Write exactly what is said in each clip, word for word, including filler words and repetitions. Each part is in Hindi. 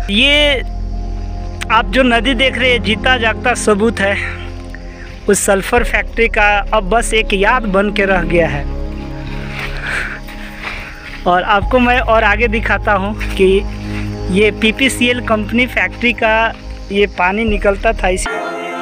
ये आप जो नदी देख रहे हैं जीता जागता सबूत है उस सल्फर फैक्ट्री का। अब बस एक याद बन के रह गया है। और आपको मैं और आगे दिखाता हूँ कि ये P P C L company factory का ये पानी निकलता था इस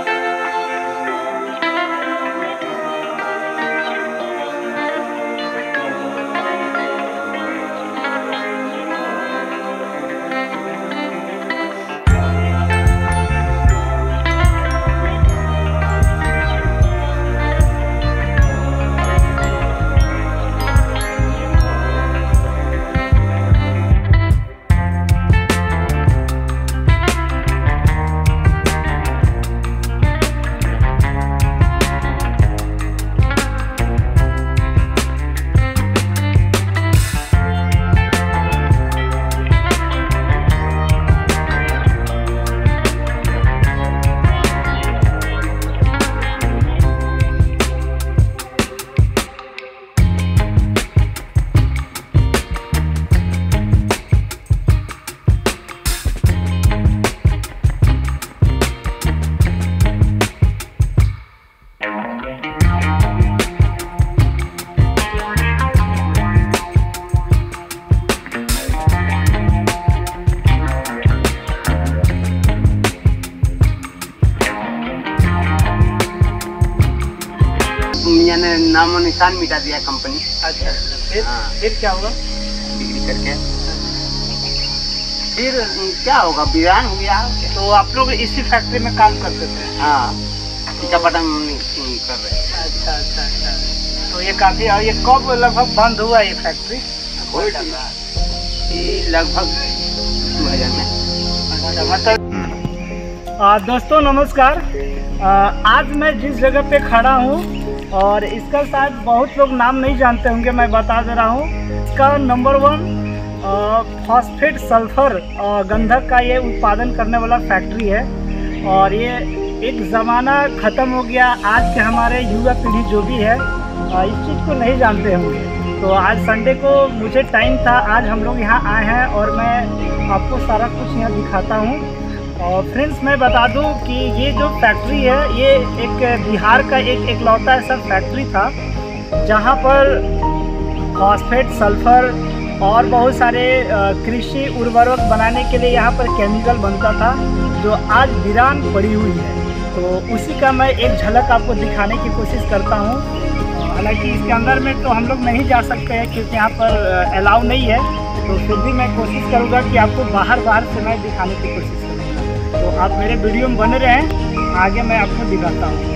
ने नामो निशान मिटा दिया कंपनी। अच्छा, फिर हाँ। फिर क्या होगा? बिक्री करके फिर क्या होगा, वीरान हो गया। तो आप लोग इसी फैक्ट्री में काम करते थे? हाँ, पटन कर रहे हैं। अच्छा अच्छा अच्छा। तो ये काफ़ी, और ये कब लगभग बंद हुआ ये फैक्ट्री? लगभग दो हज़ार में। अच्छा, मतलब आ, दोस्तों नमस्कार। आ, आज मैं जिस जगह पे खड़ा हूँ और इसका शायद बहुत लोग नाम नहीं जानते होंगे, मैं बता दे रहा हूँ। इसका नंबर वन फॉस्फेट सल्फर गंधक का ये उत्पादन करने वाला फैक्ट्री है। और ये एक ज़माना ख़त्म हो गया। आज के हमारे युवा पीढ़ी जो भी है आ, इस चीज़ को नहीं जानते होंगे। तो आज संडे को मुझे टाइम था, आज हम लोग यहाँ आए हैं और मैं आपको सारा कुछ यहाँ दिखाता हूँ। और फ्रेंड्स मैं बता दूं कि ये जो फैक्ट्री है ये एक बिहार का एक एकलौता ऐसा फैक्ट्री था जहां पर फॉस्फेट सल्फर और बहुत सारे कृषि उर्वरक बनाने के लिए यहाँ पर केमिकल बनता था जो आज वीरान पड़ी हुई है। तो उसी का मैं एक झलक आपको दिखाने की कोशिश करता हूँ। हालांकि इसके अंदर में तो हम लोग नहीं जा सकते हैं क्योंकि यहाँ पर अलाउ नहीं है, तो फिर भी मैं कोशिश करूँगा कि आपको बाहर बाहर से मैं दिखाने की कोशिश करूँगा। तो आप मेरे वीडियो में बने रहें, आगे मैं आपको दिखाता हूँ।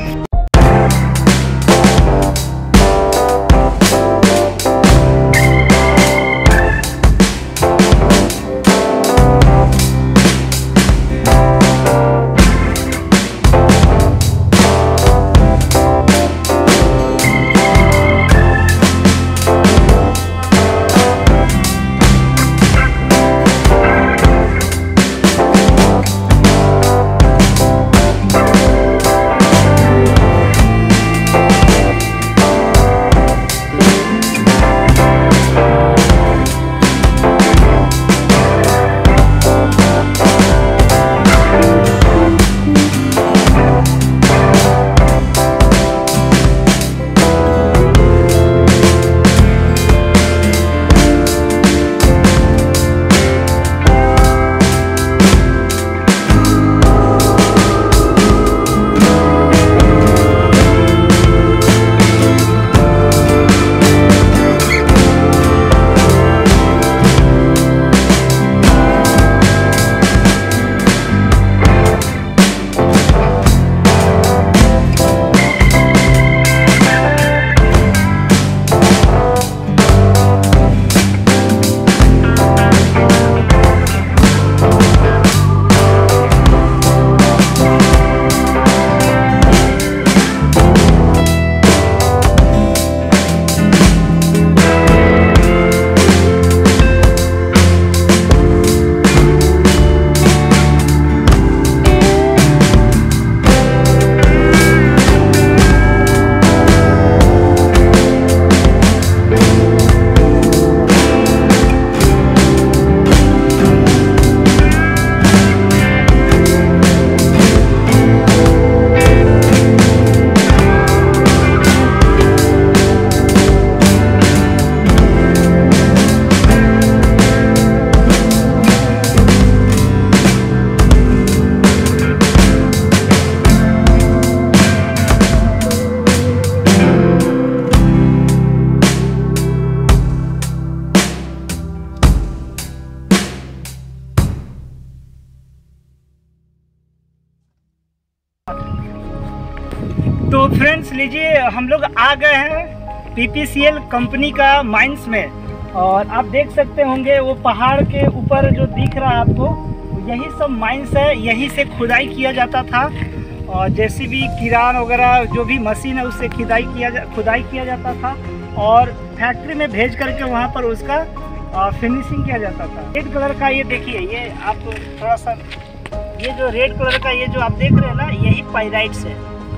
तो फ्रेंड्स लीजिए, हम लोग आ गए हैं P P C L company का माइंस में, और आप देख सकते होंगे वो पहाड़ के ऊपर जो दिख रहा है आपको, यही सब माइंस है। यहीं से खुदाई किया जाता था, और जैसे भी किरान वगैरह जो भी मशीन है उससे खुदाई किया जा खुदाई किया जाता था, और फैक्ट्री में भेज करके वहाँ पर उसका फिनिशिंग किया जाता था। रेड कलर का ये देखिए, ये आप थोड़ा सा, ये जो रेड कलर का ये जो आप देख रहे हैं ना, यही पाइराइट्स है।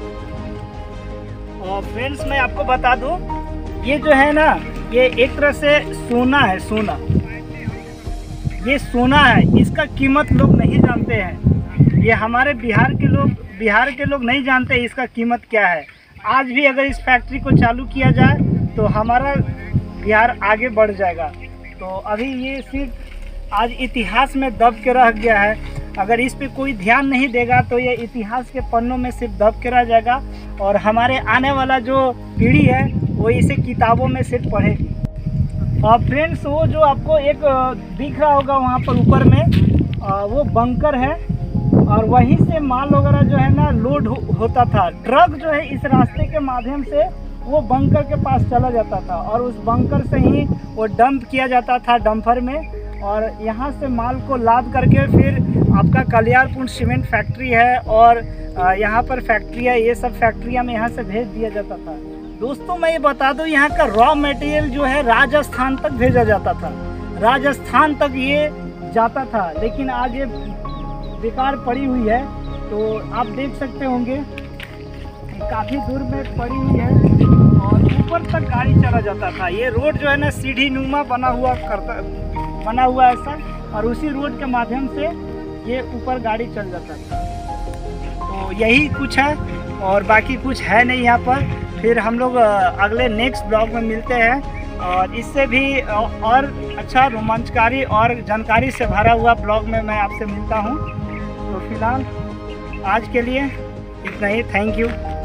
और फ्रेंड्स मैं आपको बता दूं, ये जो है ना, ये एक तरह से सोना है, सोना, ये सोना है। इसका कीमत लोग नहीं जानते हैं, ये हमारे बिहार के लोग बिहार के लोग नहीं जानते इसका कीमत क्या है। आज भी अगर इस फैक्ट्री को चालू किया जाए तो हमारा बिहार आगे बढ़ जाएगा। तो अभी ये सिर्फ आज इतिहास में दब के रह गया है। अगर इस पे कोई ध्यान नहीं देगा तो ये इतिहास के पन्नों में सिर्फ दब के रह जाएगा, और हमारे आने वाला जो पीढ़ी है वो इसे किताबों में सिर्फ पढ़ेगी। और फ्रेंड्स, वो जो आपको एक दिख रहा होगा वहाँ पर ऊपर में, वो बंकर है, और वहीं से माल वगैरह जो है ना लोड हो, होता था। ट्रक जो है इस रास्ते के माध्यम से वो बंकर के पास चला जाता था, और उस बंकर से ही वो डंप किया जाता था डंपर में, और यहाँ से माल को लाद करके फिर आपका कलियारपुर सीमेंट फैक्ट्री है, और यहाँ पर फैक्ट्री है, ये सब फैक्ट्रियाँ में यहाँ से भेज दिया जाता था। दोस्तों मैं ये बता दूँ, यहाँ का रॉ मटेरियल जो है राजस्थान तक भेजा जाता था, राजस्थान तक ये जाता था, लेकिन आज ये बेकार पड़ी हुई है। तो आप देख सकते होंगे काफ़ी दूर में पड़ी हुई है, और ऊपर तक गाड़ी चला जाता था। ये रोड जो है ना सीढ़ी नुमा बना हुआ करता बना हुआ ऐसा, और उसी रोड के माध्यम से ये ऊपर गाड़ी चल जाता था। तो यही कुछ है, और बाकी कुछ है नहीं यहाँ पर। फिर हम लोग अगले नेक्स्ट ब्लॉग में मिलते हैं, और इससे भी और अच्छा रोमांचकारी और जानकारी से भरा हुआ ब्लॉग में मैं आपसे मिलता हूँ। तो फिलहाल आज के लिए इतना ही। Thank you.